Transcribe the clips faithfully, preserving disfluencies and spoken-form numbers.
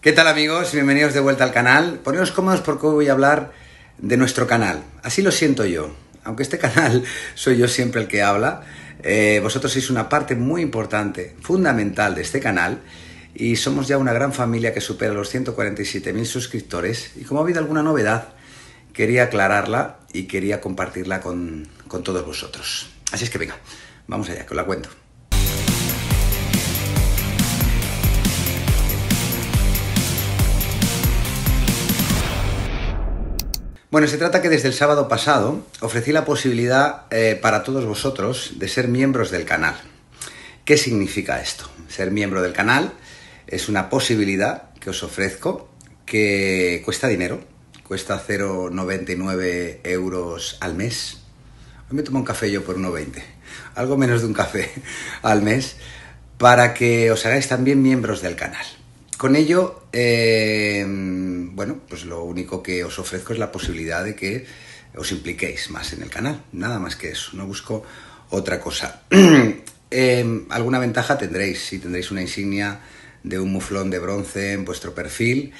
¿Qué tal, amigos? Bienvenidos de vuelta al canal. Poneos cómodos porque hoy voy a hablar de nuestro canal. Así lo siento yo. Aunque este canal soy yo siempre el que habla, eh, vosotros sois una parte muy importante, fundamental de este canal, y somos ya una gran familia que supera los ciento cuarenta y siete mil suscriptores. Y como ha habido alguna novedad, quería aclararla y quería compartirla con, con todos vosotros. Así es que venga, vamos allá, que os la cuento. Bueno, se trata que desde el sábado pasado ofrecí la posibilidad eh, para todos vosotros de ser miembros del canal. ¿Qué significa esto? Ser miembro del canal es una posibilidad que os ofrezco que cuesta dinero, cuesta cero coma noventa y nueve euros al mes. Hoy me tomo un café yo por uno veinte, algo menos de un café al mes, para que os hagáis también miembros del canal. Con ello, eh, bueno, pues lo único que os ofrezco es la posibilidad de que os impliquéis más en el canal. Nada más que eso, no busco otra cosa. eh, alguna ventaja tendréis, si tendréis una insignia de un muflón de bronce en vuestro perfil,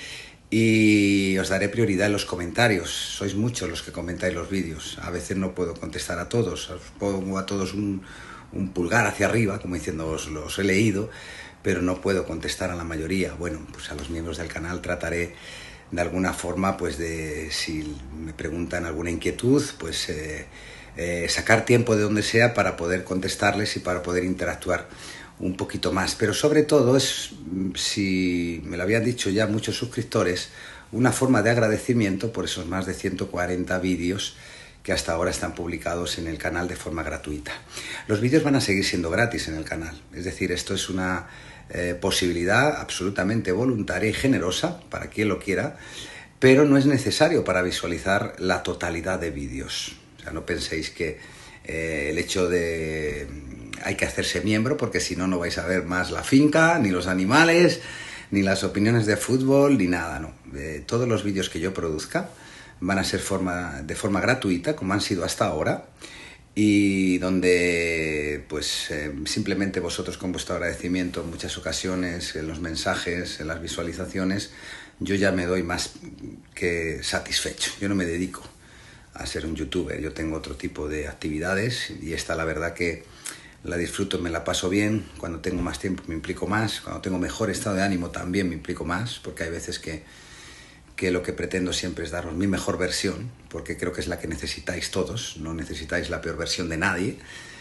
y os daré prioridad en los comentarios. Sois muchos los que comentáis los vídeos. A veces no puedo contestar a todos, os pongo a todos un, un pulgar hacia arriba, como diciendo os los he leído, pero no puedo contestar a la mayoría. Bueno, pues a los miembros del canal trataré de alguna forma, pues de, si me preguntan alguna inquietud, pues eh, eh, sacar tiempo de donde sea para poder contestarles y para poder interactuar un poquito más. Pero sobre todo es, si me lo habían dicho ya muchos suscriptores, una forma de agradecimiento por esos más de ciento cuarenta vídeos que hasta ahora están publicados en el canal de forma gratuita. Los vídeos van a seguir siendo gratis en el canal, es decir, esto es una eh, posibilidad absolutamente voluntaria y generosa para quien lo quiera, pero no es necesario para visualizar la totalidad de vídeos. O sea, no penséis que eh, el hecho de hay que hacerse miembro, porque si no, no vais a ver más la finca, ni los animales, ni las opiniones de fútbol, ni nada, no. Eh, todos los vídeos que yo produzca van a ser forma, de forma gratuita, como han sido hasta ahora, y donde pues eh, simplemente vosotros, con vuestro agradecimiento en muchas ocasiones, en los mensajes, en las visualizaciones, yo ya me doy más que satisfecho. Yo no me dedico a ser un youtuber, yo tengo otro tipo de actividades, y esta la verdad que la disfruto, me la paso bien. Cuando tengo más tiempo me implico más, cuando tengo mejor estado de ánimo también me implico más, porque hay veces que que lo que pretendo siempre es daros mi mejor versión, porque creo que es la que necesitáis todos, no necesitáis la peor versión de nadie,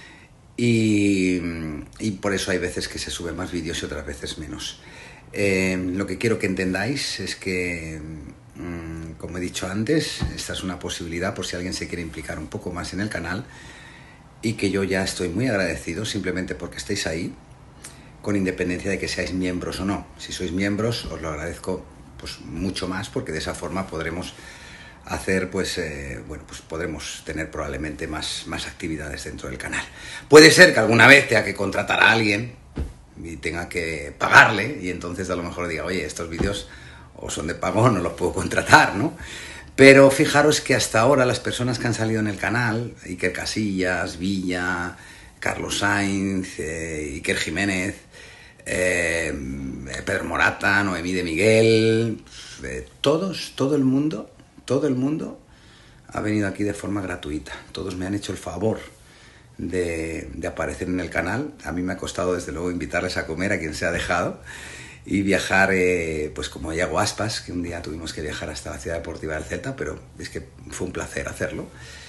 y, y por eso hay veces que se suben más vídeos y otras veces menos. Eh, lo que quiero que entendáis es que, mmm, como he dicho antes, esta es una posibilidad por si alguien se quiere implicar un poco más en el canal, y que yo ya estoy muy agradecido simplemente porque estéis ahí, con independencia de que seáis miembros o no. Si sois miembros, os lo agradezco pues mucho más, porque de esa forma podremos hacer, pues, eh, bueno, pues podremos tener probablemente más, más actividades dentro del canal. Puede ser que alguna vez tenga que contratar a alguien y tenga que pagarle, y entonces a lo mejor diga, oye, estos vídeos o son de pago o no los puedo contratar, ¿no? Pero fijaros que hasta ahora las personas que han salido en el canal, Iker Casillas, Villa, Carlos Sainz, eh, Iker Jiménez, Eh, Pedro Morata, Noemí de Miguel, eh, todos, todo el mundo, todo el mundo ha venido aquí de forma gratuita. Todos me han hecho el favor de, de aparecer en el canal. A mí me ha costado desde luego invitarles a comer a quien se ha dejado, y viajar, eh, pues como Iago Aspas, que un día tuvimos que viajar hasta la Ciudad Deportiva del Celta, pero es que fue un placer hacerlo.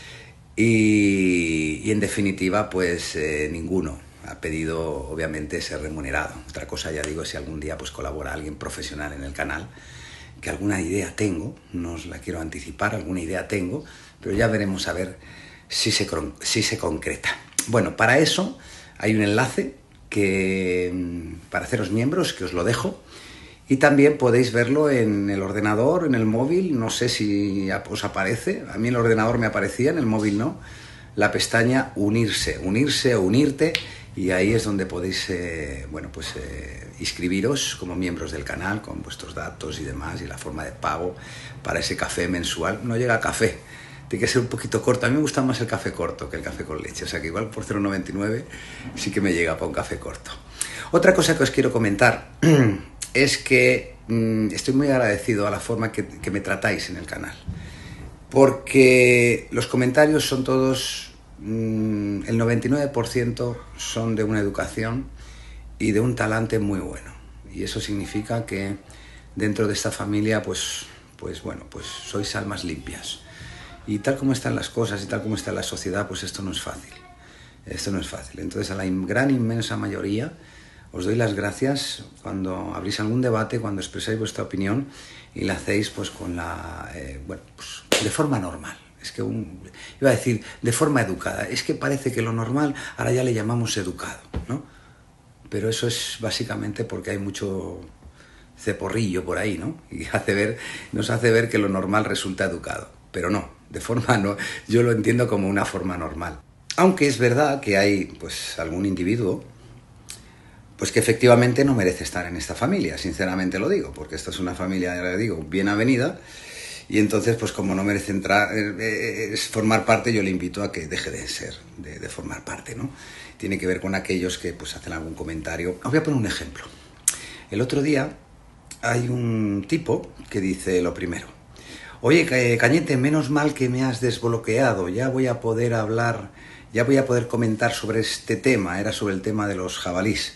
Y, y en definitiva, pues eh, ninguno ha pedido, obviamente, ser remunerado. Otra cosa, ya digo, si algún día pues colabora alguien profesional en el canal, que alguna idea tengo, no os la quiero anticipar, alguna idea tengo, pero ya veremos a ver si se, si se concreta. Bueno, para eso hay un enlace que, para haceros miembros, que os lo dejo, y también podéis verlo en el ordenador, en el móvil. No sé si os aparece, a mí en el ordenador me aparecía, en el móvil no, la pestaña unirse, unirse o unirte, y ahí es donde podéis, eh, bueno, pues eh, inscribiros como miembros del canal con vuestros datos y demás, y la forma de pago para ese café mensual. No llega a café, tiene que ser un poquito corto. A mí me gusta más el café corto que el café con leche, o sea que igual por cero coma noventa y nueve sí que me llega para un café corto. Otra cosa que os quiero comentar es que mmm, estoy muy agradecido a la forma que, que me tratáis en el canal. Porque los comentarios son todos, mmm, el noventa y nueve por ciento son de una educación y de un talante muy bueno. Y eso significa que dentro de esta familia, pues, pues bueno, pues sois almas limpias. Y tal como están las cosas y tal como está la sociedad, pues esto no es fácil. Esto no es fácil. Entonces, a la gran inmensa mayoría os doy las gracias cuando abrís algún debate, cuando expresáis vuestra opinión y la hacéis pues con la, eh, bueno, pues de forma normal. Es que un, iba a decir de forma educada. Es que parece que lo normal ahora ya le llamamos educado, ¿no? Pero eso es básicamente porque hay mucho ceporrillo por ahí, ¿no? Y hace ver, nos hace ver que lo normal resulta educado. Pero no, de forma no. Yo lo entiendo como una forma normal. Aunque es verdad que hay pues algún individuo pues que efectivamente no merece estar en esta familia, sinceramente lo digo, porque esta es una familia, ya le digo, bien avenida, y entonces, pues como no merece entrar, eh, es formar parte, yo le invito a que deje de ser, de, de formar parte, ¿no? Tiene que ver con aquellos que pues hacen algún comentario. Os voy a poner un ejemplo. El otro día hay un tipo que dice lo primero: oye, Cañete, menos mal que me has desbloqueado, ya voy a poder hablar, ya voy a poder comentar sobre este tema, era sobre el tema de los jabalís.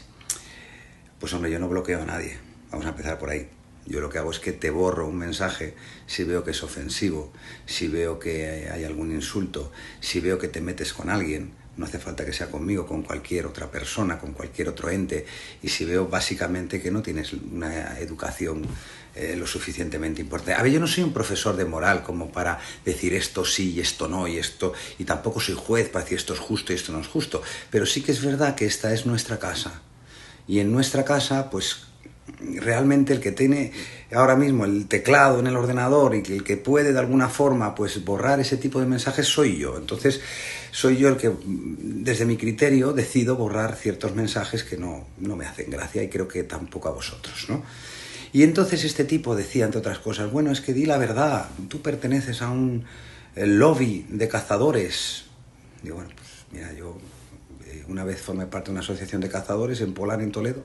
Pues hombre, yo no bloqueo a nadie, vamos a empezar por ahí. Yo lo que hago es que te borro un mensaje si veo que es ofensivo, si veo que hay algún insulto, si veo que te metes con alguien, no hace falta que sea conmigo, con cualquier otra persona, con cualquier otro ente, y si veo básicamente que no tienes una educación eh, lo suficientemente importante. A ver, yo no soy un profesor de moral como para decir esto sí y esto no, y esto, y tampoco soy juez para decir esto es justo y esto no es justo, pero sí que es verdad que esta es nuestra casa. Y en nuestra casa, pues realmente el que tiene ahora mismo el teclado en el ordenador y el que puede de alguna forma pues borrar ese tipo de mensajes soy yo. Entonces soy yo el que desde mi criterio decido borrar ciertos mensajes que no, no me hacen gracia y creo que tampoco a vosotros, ¿no? Y entonces este tipo decía, entre otras cosas, bueno, es que di la verdad, tú perteneces a un lobby de cazadores. Digo, bueno, pues mira, yo una vez formé parte de una asociación de cazadores en Polar, en Toledo,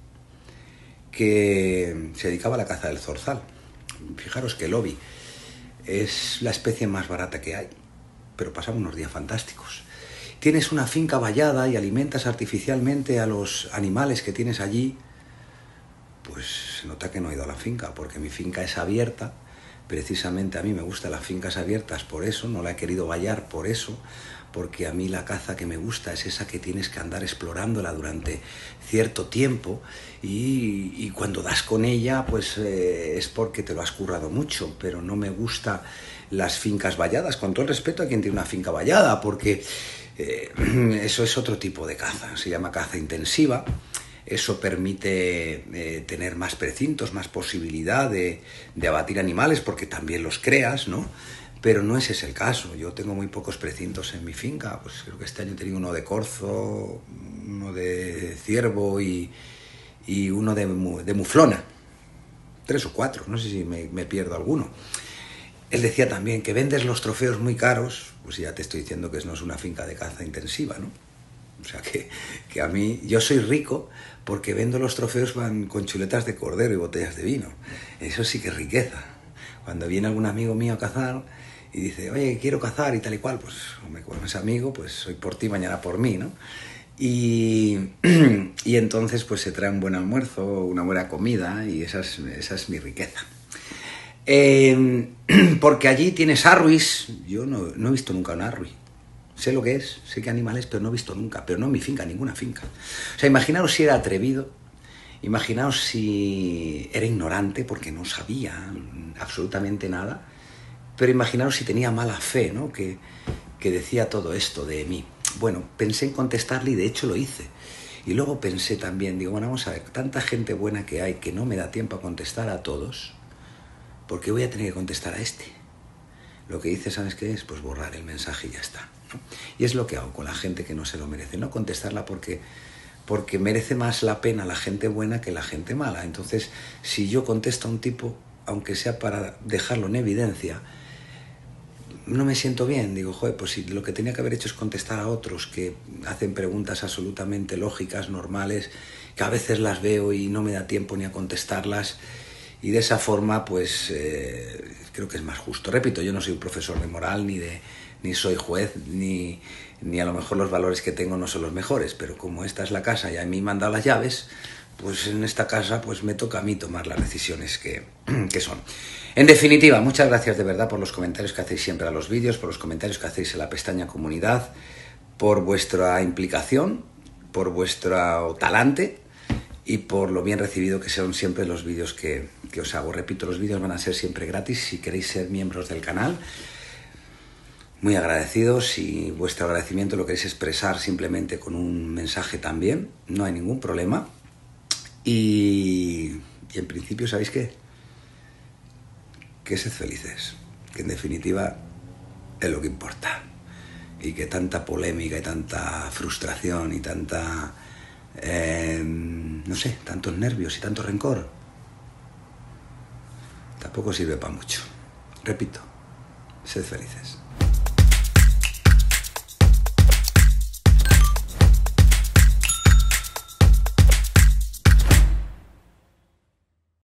que se dedicaba a la caza del zorzal. Fijaros que el lobby es la especie más barata que hay, pero pasamos unos días fantásticos. Tienes una finca vallada y alimentas artificialmente a los animales que tienes allí, pues se nota que no he ido a la finca, porque mi finca es abierta. Precisamente a mí me gustan las fincas abiertas por eso, no la he querido vallar por eso, porque a mí la caza que me gusta es esa que tienes que andar explorándola durante cierto tiempo y, y cuando das con ella pues eh, es porque te lo has currado mucho, pero no me gustan las fincas valladas, con todo el respeto a quien tiene una finca vallada, porque eh, eso es otro tipo de caza, se llama caza intensiva. Eso permite eh, tener más precintos, más posibilidad de, de abatir animales, porque también los creas, ¿no? Pero no ese es el caso. Yo tengo muy pocos precintos en mi finca. Pues creo que este año he tenido uno de corzo, uno de ciervo y, y uno de, de muflona. Tres o cuatro, no sé si me, me pierdo alguno. Él decía también que vendes los trofeos muy caros, pues ya te estoy diciendo que no es una finca de caza intensiva, ¿no? O sea que, que a mí, yo soy rico porque vendo los trofeos van con chuletas de cordero y botellas de vino. Eso sí que es riqueza. Cuando viene algún amigo mío a cazar y dice, oye, quiero cazar y tal y cual, pues hombre, como es amigo, pues hoy por ti, mañana por mí, ¿no? Y, y entonces pues se trae un buen almuerzo, una buena comida y esa es, esa es mi riqueza. Eh, porque allí tienes arruis, yo no, no he visto nunca un arrui. Sé lo que es, sé qué animal es, pero no he visto nunca, pero no en mi finca, ninguna finca. O sea, imaginaos si era atrevido, imaginaos si era ignorante porque no sabía absolutamente nada, pero imaginaos si tenía mala fe, ¿no? Que, que decía todo esto de mí. Bueno, pensé en contestarle y de hecho lo hice. Y luego pensé también, digo, bueno, vamos a ver, tanta gente buena que hay que no me da tiempo a contestar a todos, ¿por qué voy a tener que contestar a este? Lo que hice, ¿sabes qué es? Pues borrar el mensaje y ya está, ¿no? Y es lo que hago con la gente que no se lo merece, no contestarla porque, porque merece más la pena la gente buena que la gente mala. Entonces, si yo contesto a un tipo, aunque sea para dejarlo en evidencia, no me siento bien. Digo, joder, pues si lo que tenía que haber hecho es contestar a otros que hacen preguntas absolutamente lógicas, normales, que a veces las veo y no me da tiempo ni a contestarlas, y de esa forma pues eh, creo que es más justo. Repito, yo no soy un profesor de moral, ni, de, ni soy juez, ni, ni a lo mejor los valores que tengo no son los mejores, pero como esta es la casa y a mí me han dado las llaves, pues en esta casa pues me toca a mí tomar las decisiones que, que son. En definitiva, muchas gracias de verdad por los comentarios que hacéis siempre a los vídeos, por los comentarios que hacéis en la pestaña comunidad, por vuestra implicación, por vuestro talante y por lo bien recibido que son siempre los vídeos que, que os hago. Repito, los vídeos van a ser siempre gratis si queréis ser miembros del canal. Muy agradecidos. Si vuestro agradecimiento lo queréis expresar simplemente con un mensaje también, no hay ningún problema. Y, y en principio, ¿sabéis qué? Que sed felices, que en definitiva es lo que importa. Y que tanta polémica y tanta frustración y tanta, eh, no sé, tantos nervios y tanto rencor, tampoco sirve para mucho. Repito, sed felices.